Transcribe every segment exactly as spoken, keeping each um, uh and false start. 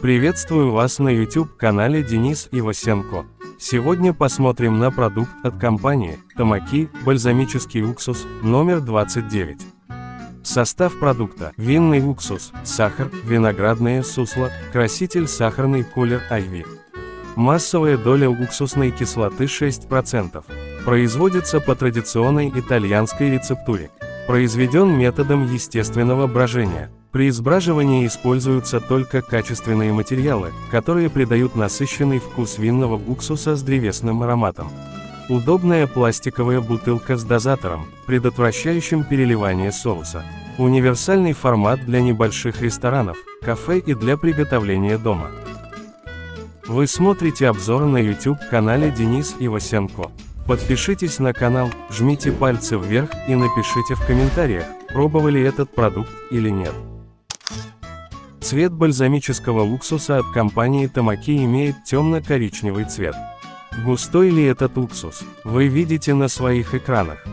Приветствую вас на YouTube-канале Денис Ивасенко. Сегодня посмотрим на продукт от компании Tamaki бальзамический уксус номер двадцать девять. Состав продукта: винный уксус, сахар, виноградное сусло, краситель сахарный кулер Айви. Массовая доля уксусной кислоты шесть процентов. Производится по традиционной итальянской рецептуре. Произведен методом естественного брожения. При сбраживании используются только качественные материалы, которые придают насыщенный вкус винного уксуса с древесным ароматом. Удобная пластиковая бутылка с дозатором, предотвращающим переливание соуса. Универсальный формат для небольших ресторанов, кафе и для приготовления дома. Вы смотрите обзор на YouTube-канале Денис Ивасенко. Подпишитесь на канал, жмите пальцы вверх и напишите в комментариях, пробовали этот продукт или нет. Цвет бальзамического уксуса от компании Tamaki имеет темно-коричневый цвет. Густой ли этот уксус, вы видите на своих экранах.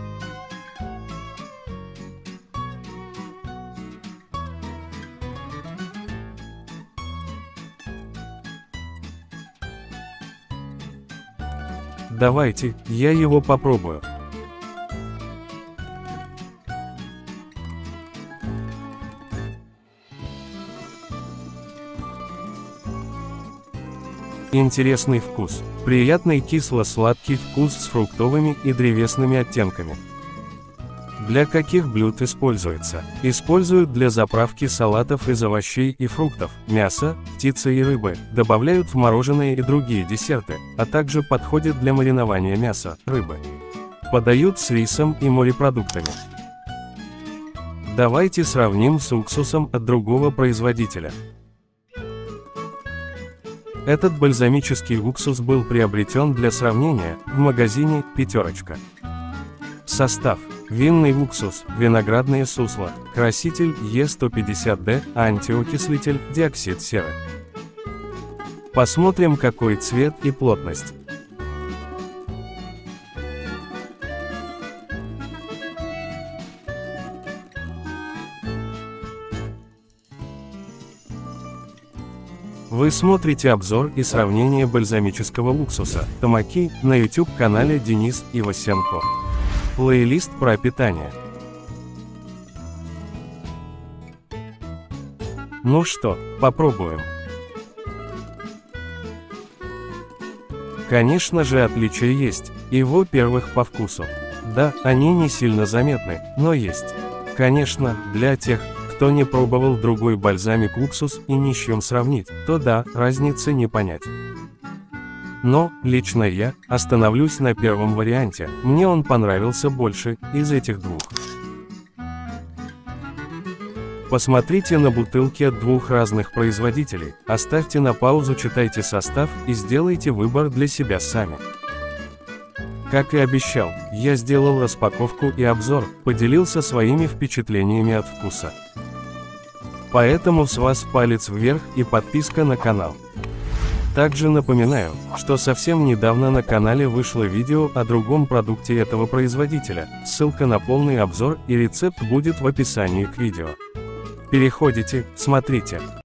Давайте, я его попробую. Интересный вкус. Приятный кисло-сладкий вкус с фруктовыми и древесными оттенками. Для каких блюд используется? Используют для заправки салатов из овощей и фруктов, мяса, птицы и рыбы, добавляют в мороженое и другие десерты, а также подходит для маринования мяса, рыбы. Подают с рисом и морепродуктами. Давайте сравним с уксусом от другого производителя. Этот бальзамический уксус был приобретен для сравнения в магазине «Пятерочка». Состав: винный уксус, виноградное сусло, краситель Е сто пятьдесят дэ, антиокислитель, диоксид серы. Посмотрим, какой цвет и плотность. Вы смотрите обзор и сравнение бальзамического уксуса Tamaki на YouTube-канале Денис Ивасенко. Плейлист про питание. Ну что, попробуем. Конечно же, отличия есть, и во-первых, по вкусу. Да, они не сильно заметны, но есть. Конечно, для тех, кто не пробовал другой бальзамик уксус и ни с чем сравнить, то да, разницы не понять. Но, лично я, остановлюсь на первом варианте, мне он понравился больше, из этих двух. Посмотрите на бутылки от двух разных производителей, оставьте на паузу, читайте состав и сделайте выбор для себя сами. Как и обещал, я сделал распаковку и обзор, поделился своими впечатлениями от вкуса. Поэтому с вас палец вверх и подписка на канал. Также напоминаю, что совсем недавно на канале вышло видео о другом продукте этого производителя, ссылка на полный обзор и рецепт будет в описании к видео. Переходите, смотрите.